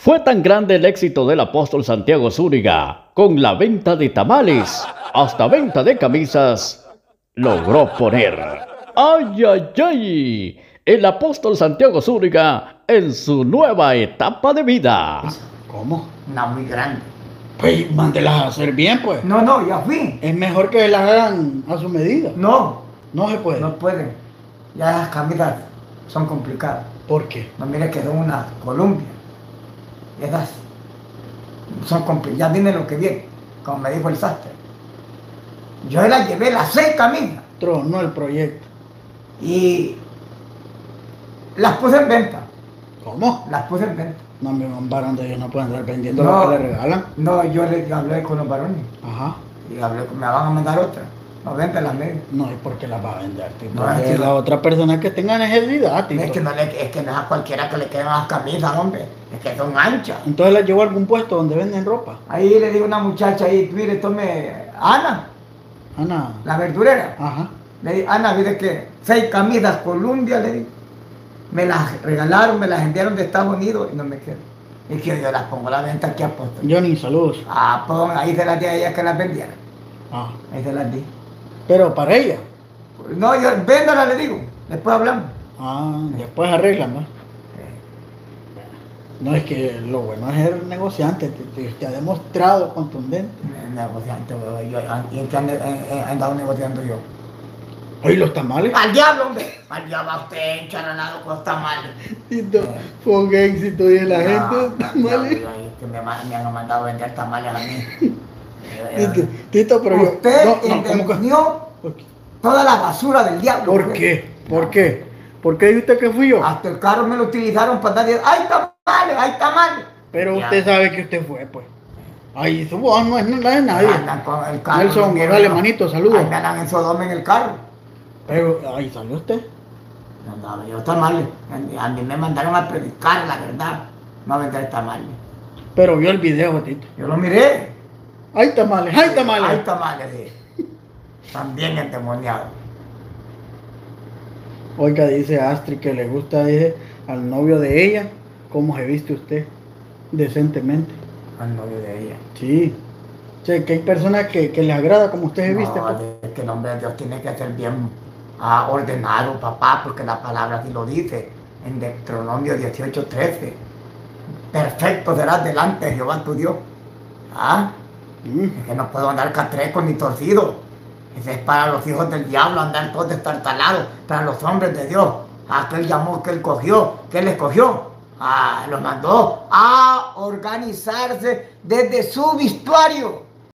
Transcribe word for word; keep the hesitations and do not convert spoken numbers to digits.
Fue tan grande el éxito del apóstol Santiago Zúñiga, con la venta de tamales, hasta venta de camisas, logró poner, ¡ay, ay, ay!, el apóstol Santiago Zúñiga en su nueva etapa de vida. ¿Cómo? Una muy grande. Pues mándelas a hacer bien, pues. No, no, ya fui. Es mejor que las hagan a su medida. No, No se puede. no pueden. Ya las camisas son complicadas. ¿Por qué? No, mire que son una Columbia. Esas son complicadas. Ya viene lo que viene, como me dijo el sastre. Yo las llevé las seis camisas Tronó el proyecto. y las puse en venta. ¿Cómo? Las puse en venta. No, me van varando, ellos no pueden estar vendiendo No. lo que le regalan. No, yo le hablé con los varones Ajá. y hablé con, me van a mandar otra. No, vente las medias. No, ¿y por qué las va a vender, Tito? No, es Es que la no- otra persona que tenga necesidad, Tito. Es que no, le, es que no es a cualquiera que le queden las camisas, hombre. Es que son anchas. Entonces las llevó a algún puesto donde venden ropa. Ahí le digo a una muchacha ahí, mire, tome, Ana, Ana. la verdurera. Ajá. Le digo, Ana, mire que seis camisas Columbia, le digo. Me las regalaron, me las enviaron de Estados Unidos y no me quedan. Y que yo las pongo a la venta aquí a Apóstol. Johnny, saludos. Ah, pon, ahí se las di a ella que las vendiera. Ah. Ahí se las di. Pero para ella. No, yo, véndala, le digo. Después hablamos. Ah, después arreglan, ¿no? No, es que lo bueno es ser negociante, Tito, y usted ha demostrado contundente. Negociante, weón, yo, ¿y en qué han- he- he andado negociando yo? Oye, los tamales. ¡Al diablo, hombre! ¡Al diablo a usted, encharanado con los tamales! Tito, fue un éxito de la gente, los No, tamales. no, no, que me, ma- me han mandado a vender tamales a mí. Tito, Tito, pero yo. Usted no, no, ¿cómo que? entendió ¿Por qué? toda la basura del diablo. ¿Por güey. qué? ¿Por qué? ¿Por qué dice usted que fui yo? Hasta el carro me lo utilizaron para dar... ¡Ay, tamales! ¡Ay, tamales! Pero Ya. usted sabe que usted fue, pues. Ahí su voz no es nada de nadie. Andan con el carro. Nelson, mira, dale, no. manito, saludos. Ahí me andan en Sodoma en el carro. Pero ahí salió usted. No, no, yo tamales. A mí me mandaron a predicar, la verdad. No a vender tamales. Pero vio el video, Tito. Yo lo miré. ¡Ay, tamales! ¡Ay, tamales! Hay tamales, sí. También endemoniado. Oiga, dice Astrid que le gusta, dice, al novio de ella, cómo se viste usted, decentemente. Al novio de ella. Sí. O sea, que hay personas que, que les agrada como usted se viste. No, pues. es que el hombre de Dios tiene que ser bien ah, ordenado, papá, porque la palabra así lo dice en Deuteronomio dieciocho trece. Perfecto serás delante de Jehová tu Dios. ¿Ah? Mm. Es que no puedo andar catreco ni torcido. Ese es para los hijos del diablo, andar todos destartalados. Para los hombres de Dios. Aquel llamó, que él cogió, que él escogió. Ah, los mandó a organizarse desde su vestuario.